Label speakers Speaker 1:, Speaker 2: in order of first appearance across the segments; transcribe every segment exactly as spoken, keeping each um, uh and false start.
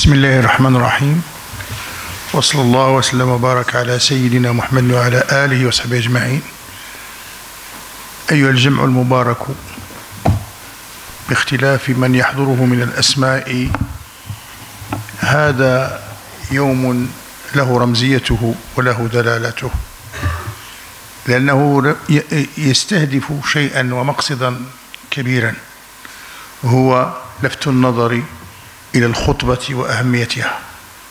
Speaker 1: بسم الله الرحمن الرحيم، وصلى الله وسلم وبارك على سيدنا محمد وعلى آله وصحبه أجمعين. أيها الجمع المبارك، باختلاف من يحضره من الأسماء، هذا يوم له رمزيته وله دلالته، لأنه يستهدف شيئا ومقصدا كبيرا، وهو لفت النظر إلى الخطبة وأهميتها.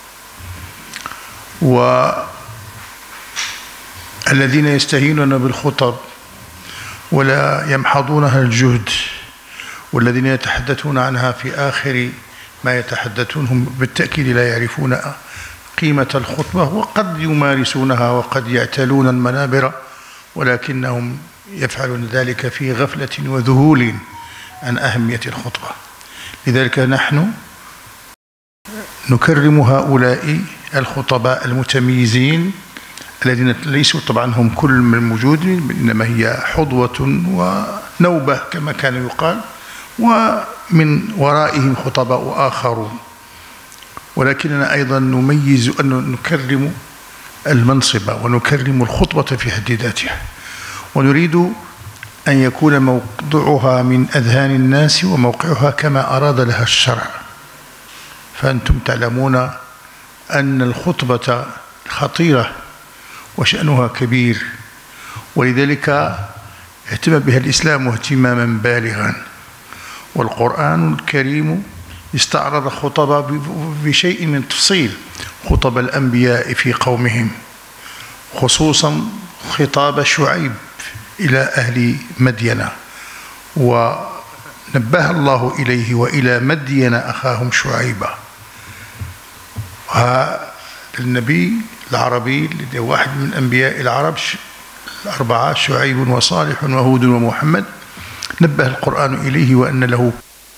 Speaker 1: والذين يستهينون بالخطب ولا يمحضونها الجهد، والذين يتحدثون عنها في آخر ما يتحدثون هم بالتأكيد لا يعرفون قيمة الخطبة، وقد يمارسونها وقد يعتلون المنابر، ولكنهم يفعلون ذلك في غفلة وذهول عن أهمية الخطبة. لذلك نحن نكرم هؤلاء الخطباء المتميزين الذين ليسوا طبعا هم كل من موجود، إنما هي حظوة ونوبة كما كان يقال، ومن ورائهم خطباء آخرون، ولكننا أيضا نميز أن نكرم المنصب ونكرم الخطبة في حد ذاتها، ونريد أن يكون موضوعها من أذهان الناس وموقعها كما أراد لها الشرع. فأنتم تعلمون أن الخطبة خطيرة وشأنها كبير، ولذلك اهتم بها الإسلام اهتماما بالغا، والقرآن الكريم استعرض خطب بشيء من تفصيل خطب الأنبياء في قومهم، خصوصا خطاب شعيب إلى أهل مدين، ونبه الله إليه وإلى مدين أخاهم شعيبا. النبي العربي واحد من أنبياء العرب الأربعة، شعيب وصالح وهود ومحمد، نبه القرآن إليه وأن له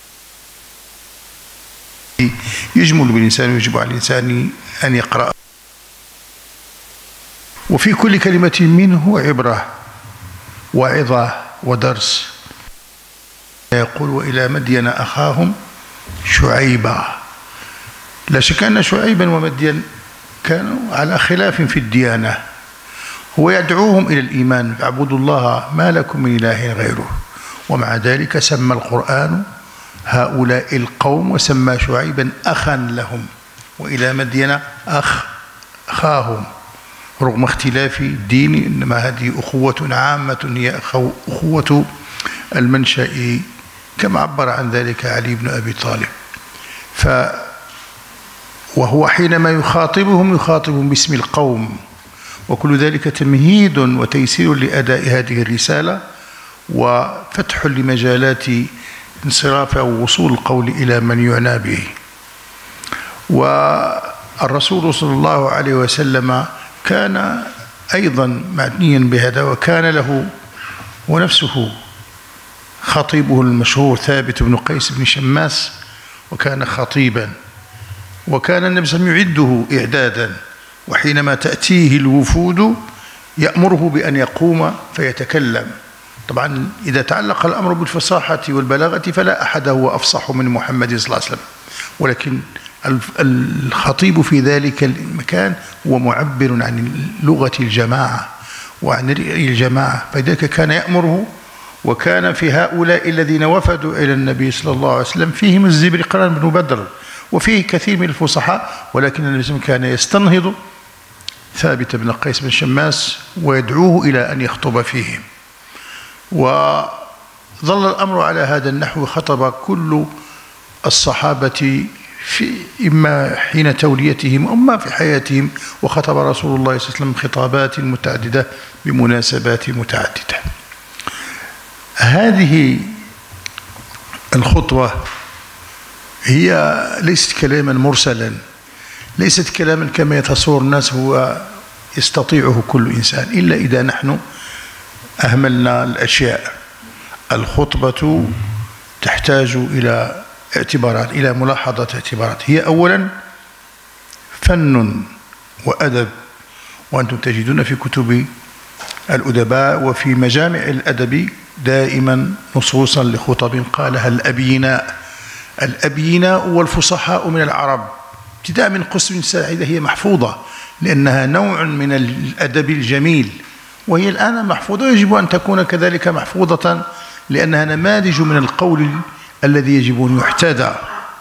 Speaker 1: يجمل بالإنسان ويجب على الإنسان أن يقرأ، وفي كل كلمة منه عبرة وعظة ودرس. يقول وإلى مدين أخاهم شعيبا. لا شك أن شعيبا ومدين كانوا على خلاف في الديانة، هو يدعوهم إلى الإيمان، اعبدوا الله ما لكم من إله غيره، ومع ذلك سمى القرآن هؤلاء القوم وسمى شعيبا أخا لهم، وإلى مدين أخ أخاهم، رغم اختلاف الدين، إنما هذه أخوة عامة هي أخوة المنشأ كما عبر عن ذلك علي بن أبي طالب. ف وهو حينما يخاطبهم يخاطبهم باسم القوم، وكل ذلك تمهيد وتيسير لأداء هذه الرسالة، وفتح لمجالات انصراف أو وصول القول إلى من يعنى به. والرسول صلى الله عليه وسلم كان أيضا معنيا بهذا، وكان له ونفسه خطيبه المشهور ثابت بن قيس بن شماس، وكان خطيبا، وكان النبي صلى الله عليه وسلم يعده إعدادا، وحينما تأتيه الوفود يأمره بأن يقوم فيتكلم. طبعا إذا تعلق الأمر بالفصاحة والبلاغة فلا أحد هو أفصح من محمد صلى الله عليه وسلم، ولكن الخطيب في ذلك المكان هو معبر عن لغة الجماعة وعن رأي الجماعة، فذلك كان يأمره. وكان في هؤلاء الذين وفدوا إلى النبي صلى الله عليه وسلم فيهم الزبرقان بن بدر، وفيه كثير من الفصحاء، ولكن النبي صلى الله عليه وسلم كان يستنهض ثابت بن قيس بن شماس ويدعوه إلى أن يخطب فيهم. وظل الأمر على هذا النحو، خطب كل الصحابة في إما حين توليتهم أما في حياتهم، وخطب رسول الله صلى الله عليه وسلم خطابات متعددة بمناسبات متعددة. هذه الخطوة هي ليست كلاما مرسلا، ليست كلاما كما يتصور الناس هو يستطيعه كل إنسان، إلا إذا نحن أهملنا الأشياء. الخطبة تحتاج إلى اعتبارات، إلى ملاحظة اعتبارات. هي أولا فن وأدب، وأنتم تجدون في كتب الأدباء وفي مجامع الأدب دائما نصوصا لخطب قالها الأبيناء. الأبيناء والفصحاء من العرب ابتداء من قسم ساعدة هي محفوظة لأنها نوع من الأدب الجميل، وهي الآن محفوظة ويجب أن تكون كذلك محفوظة لأنها نماذج من القول الذي يجب أن يحتذى.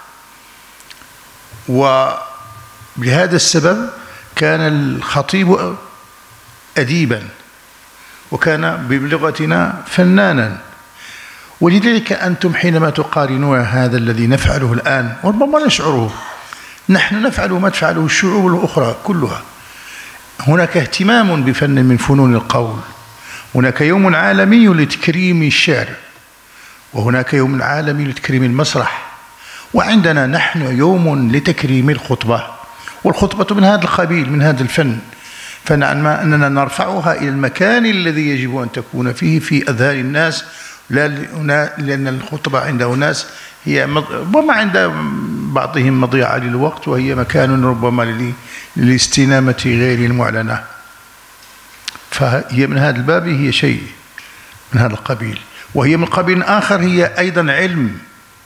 Speaker 1: وبهذا السبب كان الخطيب أديبا وكان بلغتنا فنانا. ولذلك أنتم حينما تقارنون هذا الذي نفعله الآن وربما نشعره، نحن نفعل ما تفعله الشعوب الأخرى كلها. هناك اهتمام بفن من فنون القول، هناك يوم عالمي لتكريم الشعر، وهناك يوم عالمي لتكريم المسرح، وعندنا نحن يوم لتكريم الخطبة، والخطبة من هذا القبيل من هذا الفن، فنعلم أننا نرفعها إلى المكان الذي يجب أن تكون فيه في أذهان الناس، لا لأن الخطبة عند أناس هي ربما عند بعضهم مضيعة للوقت، وهي مكان ربما للاستنامة غير المعلنة، فهي من هذا الباب هي شيء من هذا القبيل. وهي من قبيل آخر هي أيضا علم.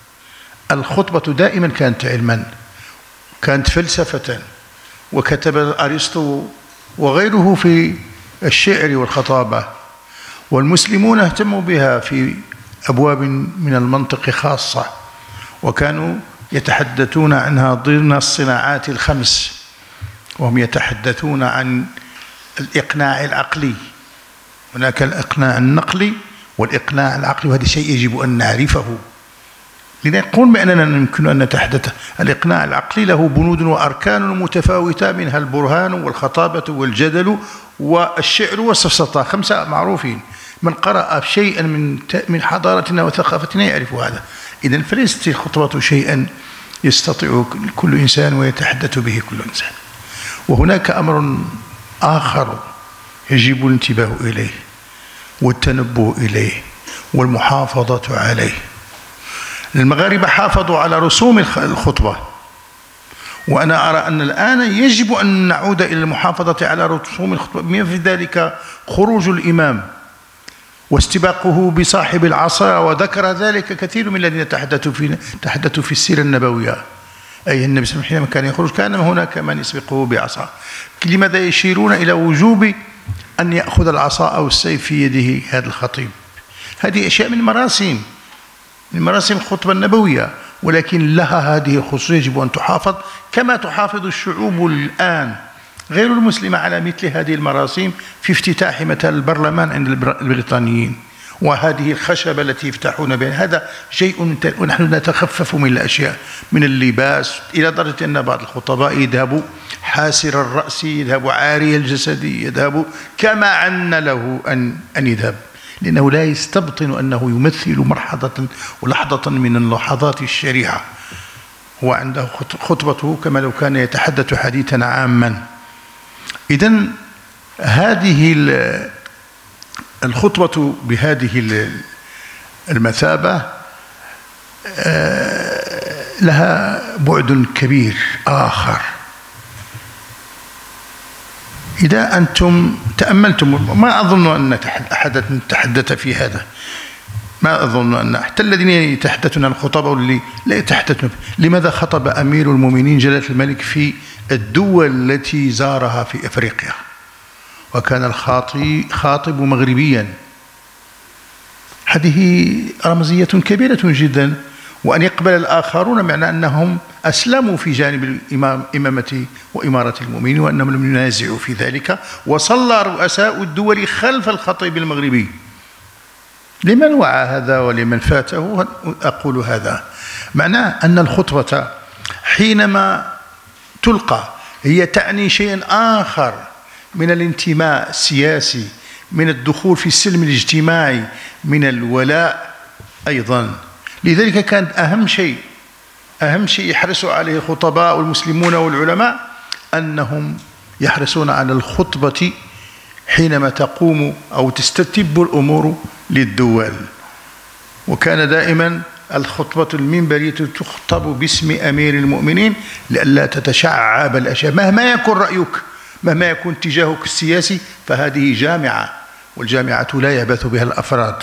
Speaker 1: الخطبة دائما كانت علما، كانت فلسفة، وكتب أرسطو وغيره في الشعر والخطابة، والمسلمون اهتموا بها في أبواب من المنطق خاصة، وكانوا يتحدثون عنها ضمن الصناعات الخمس، وهم يتحدثون عن الإقناع العقلي. هناك الإقناع النقلي والإقناع العقلي، وهذا شيء يجب أن نعرفه لنقول بأننا يمكن أن نتحدث. الإقناع العقلي له بنود وأركان متفاوتة، منها البرهان والخطابة والجدل والشعر والسفسطة، خمسة معروفين. من قرأ شيئا من من حضارتنا وثقافتنا يعرف هذا. إذن فليست الخطبة شيئا يستطيع كل إنسان ويتحدث به كل إنسان. وهناك أمر آخر يجب الانتباه إليه والتنبه إليه والمحافظة عليه. المغاربة حافظوا على رسوم الخطبة، وأنا أرى أن الآن يجب أن نعود إلى المحافظة على رسوم الخطبة، بما في ذلك خروج الإمام واستباقه بصاحب العصا، وذكر ذلك كثير من الذين تحدثوا في تحدثوا في السيرة النبوية. أي النبي صلى الله عليه وسلم حينما كان يخرج كان هناك من يسبقه بعصا. لماذا يشيرون إلى وجوب أن يأخذ العصا أو السيف في يده هذا الخطيب؟ هذه أشياء من مراسم من مراسم الخطبة النبوية، ولكن لها هذه الخصوصية يجب أن تحافظ كما تحافظ الشعوب الآن غير المسلمة على مثل هذه المراسم في افتتاح مثلا البرلمان عند البريطانيين، وهذه الخشبة التي يفتحون بها. هذا شيء، ونحن نتخفف من الأشياء، من اللباس، إلى درجة أن بعض الخطباء يذهب حاسر الرأس، يذهب عاري الجسد، يذهب كما عن له أن أن يذهب، لأنه لا يستبطن أنه يمثل مرحلة ولحظة من لحظات الشريعة. هو عنده خطبته كما لو كان يتحدث حديثا عاما. إذن هذه الخطبة بهذه المثابة لها بعد كبير آخر. إذا أنتم تأملتم، ما أظن أن أحد تحدث في هذا، ما أظن أن حتى الذين يتحدثون عن الخطبة واللي لا يتحدثون. لماذا خطب أمير المؤمنين جلالة الملك في الدول التي زارها في أفريقيا، وكان الخاطب خاطب مغربيا؟ هذه رمزية كبيرة جدا. وأن يقبل الآخرون معنى أنهم أسلموا في جانب الإمامة وإمارة المؤمنين، وأنهم لم ينازعوا في ذلك، وصلى رؤساء الدول خلف الخطيب المغربي. لمن وعى هذا ولمن فاته أقول هذا؟ معناه أن الخطبة حينما تلقى هي تعني شيئا آخر من الانتماء السياسي، من الدخول في السلم الاجتماعي، من الولاء أيضا. لذلك كان أهم شيء أهم شيء يحرص عليه الخطباء والمسلمون والعلماء، أنهم يحرصون على الخطبة حينما تقوم أو تستتب الأمور للدول. وكان دائما الخطبة المنبرية تخطب باسم أمير المؤمنين لئلا تتشعب الأشياء. مهما يكن رأيك، مهما يكن اتجاهك السياسي، فهذه جامعة، والجامعة لا يبث بها الأفراد.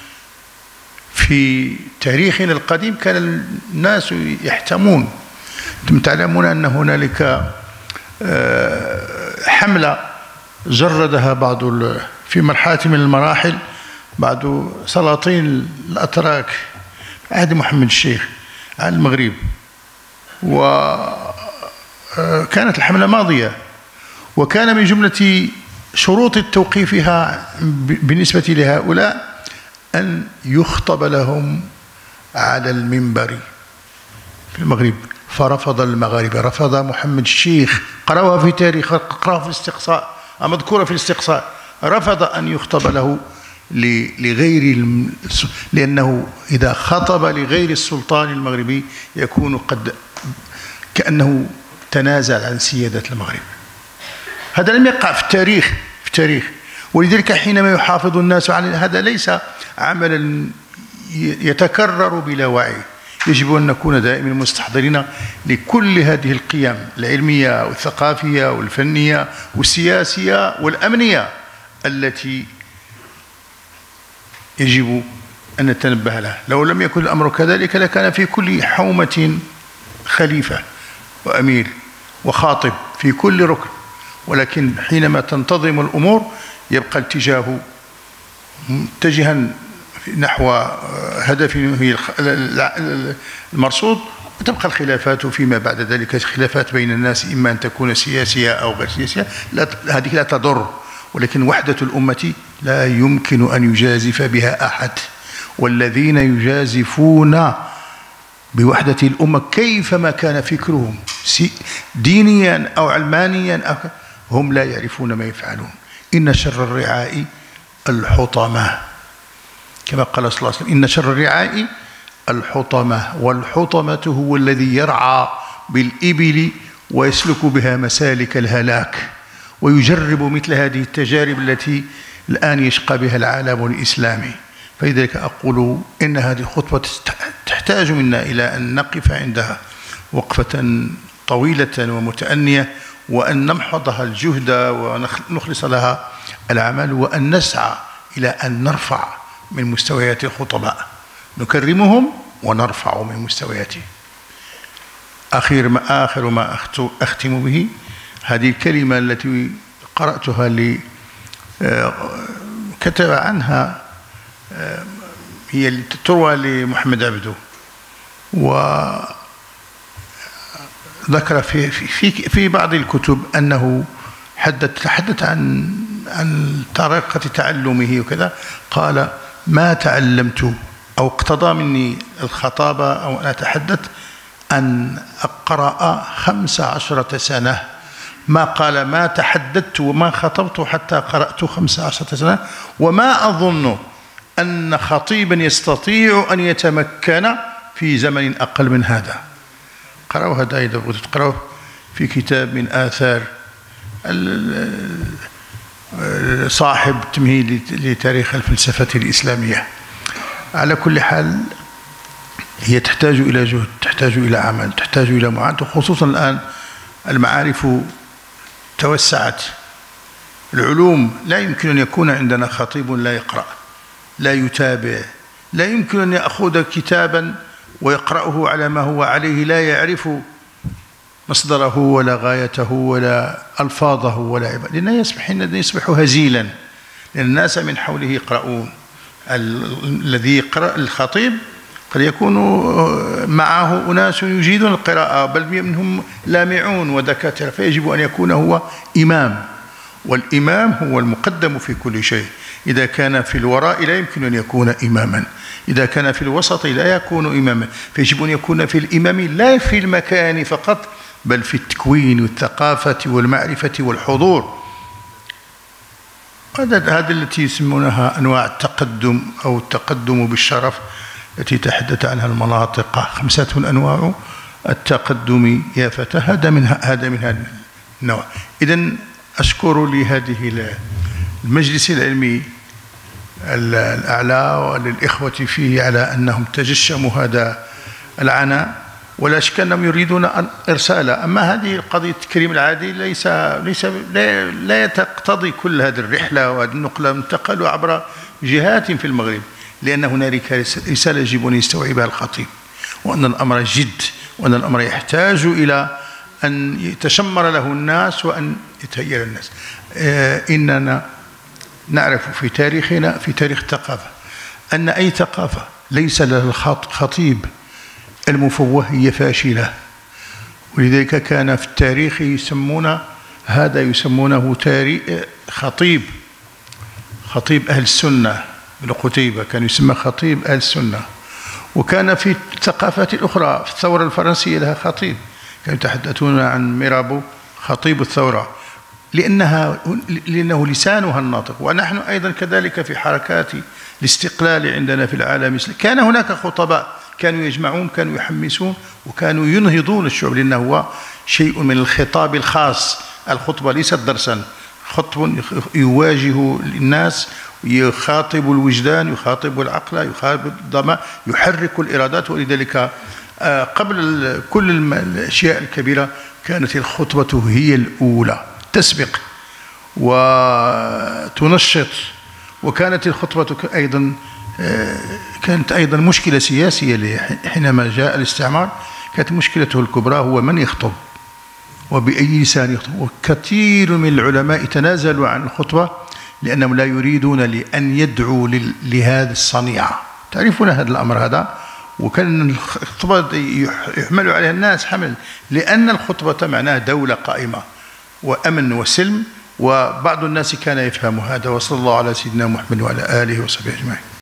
Speaker 1: في تاريخنا القديم كان الناس يحتمون أنتم تعلمون أن هنالك حملة جردها بعض في مرحلة من المراحل بعض سلاطين الأتراك عهد محمد الشيخ على المغرب، وكانت الحملة ماضية، وكان من جملة شروط توقيفها بالنسبة لهؤلاء أن يخطب لهم على المنبر في المغرب، فرفض المغاربة، رفض محمد الشيخ، قرأوها في تاريخ، قرأوها في الاستقصاء، مذكورة في الاستقصاء، رفض أن يخطب له لغير، لأنه إذا خطب لغير السلطان المغربي يكون قد كأنه تنازل عن سيادة المغرب. هذا لم يقع في التاريخ في التاريخ ولذلك حينما يحافظ الناس على هذا ليس عملا يتكرر بلا وعي، يجب أن نكون دائما مستحضرين لكل هذه القيم العلمية والثقافية والفنية والسياسية والأمنية التي يجب أن نتنبه لها. لو لم يكن الأمر كذلك لكان في كل حومة خليفة وأمير وخاطب في كل ركن، ولكن حينما تنتظم الأمور يبقى الاتجاه متجها نحو هدف هي المرصود، وتبقى الخلافات فيما بعد ذلك خلافات بين الناس، إما أن تكون سياسية أو غير سياسية، لا هذه لا تضر، ولكن وحدة الأمة لا يمكن أن يجازف بها أحد، والذين يجازفون بوحدة الأمة كيفما كان فكرهم دينيا أو علمانيا هم لا يعرفون ما يفعلون. إن شر الرعاء الحطمة، كما قال صلى الله عليه وسلم إن شر الرعاء الحطمة، والحطمة هو الذي يرعى بالإبل ويسلك بها مسالك الهلاك، ويجرب مثل هذه التجارب التي الآن يشقى بها العالم الإسلامي. فلذلك أقول إن هذه الخطوة تحتاج منا إلى أن نقف عندها وقفة طويلة ومتأنية، وأن نمحضها الجهد ونخلص لها العمل، وأن نسعى إلى أن نرفع من مستويات الخطباء، نكرمهم ونرفع من مستوياتهم. آخر ما آخر ما أختم به هذه الكلمة التي قرأتها لي كتب عنها، هي اللي تروى لمحمد عبده، وذكر في في في بعض الكتب أنه حدث تحدث عن عن طريقة تعلمه وكذا، قال ما تعلمت أو اقتضى مني الخطابة أو أن أتحدث أن أقرأ خمس عشرة سنة، ما قال ما تحدثت وما خطبت حتى قرأت خمس عشرة سنة، وما أظن أن خطيبا يستطيع أن يتمكن في زمن أقل من هذا. قرأوا هذا إذا بغيتوا تقرأوه في كتاب من آثار صاحب تمهيد لتاريخ الفلسفة الإسلامية. على كل حال هي تحتاج إلى جهد، تحتاج إلى عمل، تحتاج إلى معاناة، خصوصا الآن المعارف توسعت، العلوم لا يمكن أن يكون عندنا خطيب لا يقرأ لا يتابع، لا يمكن أن يأخذ كتابا ويقرأه على ما هو عليه، لا يعرف مصدره ولا غايته ولا ألفاظه ولا عبادة، لأنه يصبح يصبح هزيلا، لأن الناس من حوله يقرؤون. الذي يقرأ الخطيب قد يكون معه أناس يجيدون القراءة، بل منهم لامعون ودكاترة، فيجب أن يكون هو إمام، والإمام هو المقدم في كل شيء. إذا كان في الوراء لا يمكن أن يكون إماما، إذا كان في الوسط لا يكون إماما، فيجب أن يكون في الإمام لا في المكان فقط، بل في التكوين والثقافة والمعرفة والحضور. هذا التي يسمونها أنواع التقدم أو التقدم بالشرف التي تحدث عنها المناطق، خمسة أنواع التقدم يا فتى، هذا من هذا من هذا النوع. إذن أشكر لهذه المجلس العلمي الأعلى وللإخوة فيه على أنهم تجشموا هذا العناء، ولا شك أنهم يريدون إرساله. أما هذه القضية التكريم العادي ليس ليس لا, لا تقتضي كل هذه الرحلة وهذه النقلة، انتقلوا عبر جهات في المغرب، لأن هنالك رسالة يجب أن يستوعبها الخطيب، وأن الأمر جد، وأن الأمر يحتاج إلى أن يتشمر له الناس وأن يتهيأ الناس. إننا نعرف في تاريخنا، في تاريخ الثقافة، أن أي ثقافة ليس لها الخطيب المفوه هي فاشلة. ولذلك كان في التاريخ يسمون هذا يسمونه تاريخ خطيب خطيب أهل السنة. ابن قتيبة كان يسمى خطيب أهل السنة. وكان في الثقافات الأخرى، في الثورة الفرنسية لها خطيب، كانوا يتحدثون عن ميرابو خطيب الثورة، لأنها لأنه لسانها الناطق. ونحن أيضا كذلك في حركات الاستقلال عندنا في العالم كان هناك خطباء كانوا يجمعون، كانوا يحمسون، وكانوا ينهضون الشعوب، لأنه هو شيء من الخطاب الخاص. الخطبة ليست درسا، خطب يواجه الناس، يخاطب الوجدان، يخاطب العقل، يخاطب الضماء، يحرك الإرادات. ولذلك قبل كل الأشياء الكبيرة كانت الخطبة هي الأولى، تسبق وتنشط. وكانت الخطبة أيضا كانت أيضا مشكلة سياسية. حينما جاء الاستعمار كانت مشكلته الكبرى هو من يخطب وبأي لسان يخطب. وكثير من العلماء تنازلوا عن الخطبة لأنهم لا يريدون لأن يدعوا لهذا الصنيعة. تعرفون هذا الأمر هذا. وكان الخطبة يحمل عليها الناس حمل، لأن الخطبة معناها دولة قائمة وأمن وسلم، وبعض الناس كان يفهم هذا. وصلى الله على سيدنا محمد وعلى آله وصحبه أجمعين.